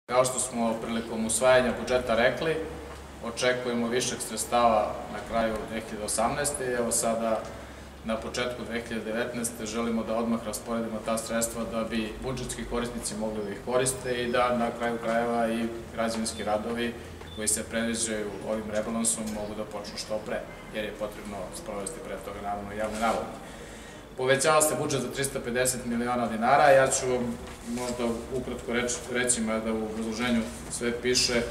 Kao što smo prilikom usvajanja budžeta rekli, očekujemo višak sredstava na kraju 2018. Evo sada na početku 2019. želimo da odmah rasporedimo ta sredstva da bi budžetski korisnici mogli da ih koriste i da na kraju krajeva i građevinski radovi koji se predviđaju ovim rebalansom mogu da počnu što pre, jer je potrebno sprovesti pre toga naravno javne nabavke. Povećava se budžet za 350 miliona dinara, ja ću možda ukratko reći, da u obrazloženju sve piše,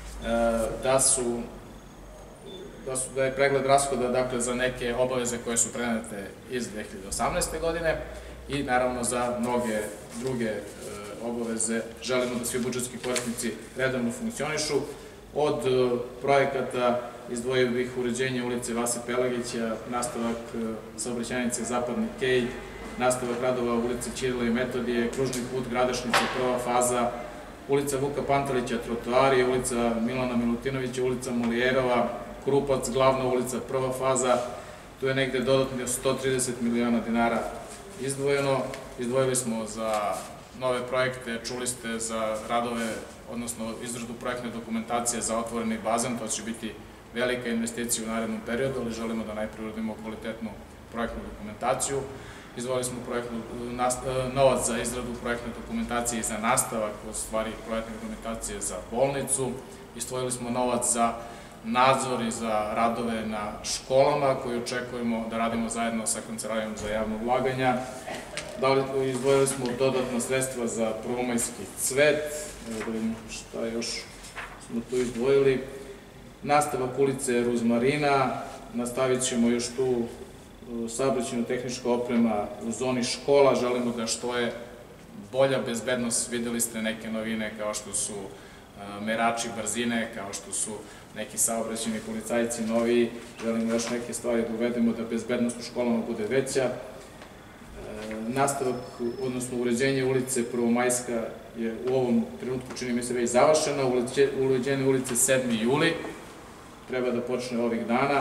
da je pregled rashoda za neke obaveze koje su prenete iz 2018. godine i naravno za mnoge druge obaveze želimo da svi budžetski korisnici redovno funkcionišu. Od projekata izdvojio bih uređenje ulice Vase Pelagića, nastavak saobraćajnice Zapadni Kej, nastavak radova ulice Ćirila i Metodije, kružni put Gradašnice, prva faza, ulica Vuka Pantelića, trotoari, ulica Milana Milutinovića, ulica Molijerova, Krupac, glavna ulica, prva faza, tu je negde dodatno 130 miliona dinara izdvojeno. Izdvojili smo za nove projekte, čuli ste za radove, odnosno izradu projektne dokumentacije za otvoreni bazen, to će biti velika investicija u narednom periodu, ali želimo da najprej uradimo kvalitetnu projektnu dokumentaciju. Izdvojili smo novac za izradu projektne dokumentacije i za nastavak, u stvari projektne dokumentacije za bolnicu. Izdvojili smo novac za nadzor i za radove na školama koje očekujemo da radimo zajedno sa Kancelarijom za javno ulaganja. Izdvojili smo dodatna sredstva za prvomajski cvet, da vidimo šta još smo tu izdvojili. Nastavak ulice Ruzmarina, nastavit ćemo još tu saobraćajno-tehnička oprema u zoni škola, želimo da što je bolja bezbednost, videli ste neke novine kao što su merači brzine, kao što su neki saobraćajni policajci noviji, želimo još neke stvari da uvedemo da bezbednost u školama bude veća. Nastavak, odnosno uređenje ulice Prvomajska je u ovom trenutku, čini mi se, već završena, uređenje ulice 7. juli treba da počne ovih dana.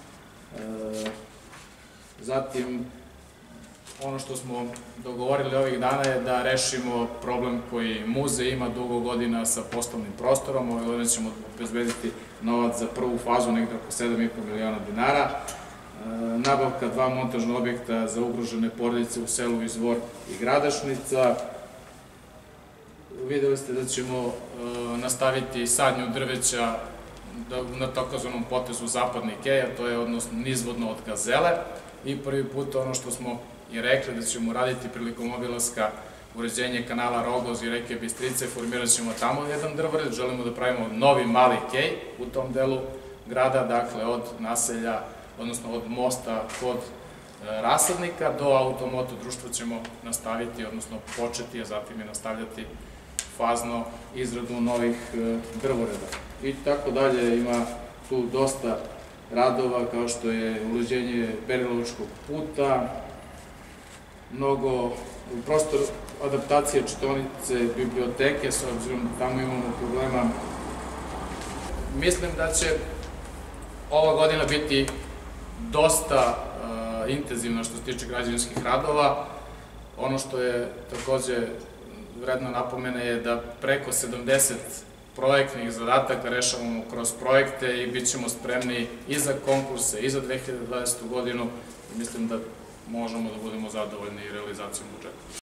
Zatim, ono što smo dogovorili ovih dana je da rešimo problem koji muzej ima dugo godina sa poslovnim prostorom. Ove godine ćemo obezbediti novac za prvu fazu, negde oko 7,5 miliona dinara. Nabavka 2 montažna objekta za ugrožene porodice u selu Izvor i Gradašnica. Videli ste da ćemo nastaviti sadnju drveća na takozvanom potezu Zapadni Kej, a to je odnosno nizvodno od Gazele. I prvi put ono što smo i rekli da ćemo raditi prilikom obilaska uređenje kanala Rogoz i reke Bistrice, formirat ćemo tamo jedan drvored, želimo da pravimo novi mali kej u tom delu grada, dakle od naselja, odnosno od mosta kod Rasadnika do automoto društva ćemo nastaviti, odnosno početi, a zatim i nastavljati fazno izradu novih drvoreda. I tako dalje, ima tu dosta radova kao što je uređenje Berilovačkog puta, mnogo prostor adaptacije čitaonice biblioteke, s obzirom da tamo imamo problema. Mislim da će ova godina biti dosta intenzivna što se tiče građevinskih radova. Ono što je takođe vredno napomene je da preko 70 projektnih zadataka rešavamo kroz projekte i bit ćemo spremni i za konkurse i za 2020. godinu i mislim da možemo da budemo zadovoljni realizacijom budžeta.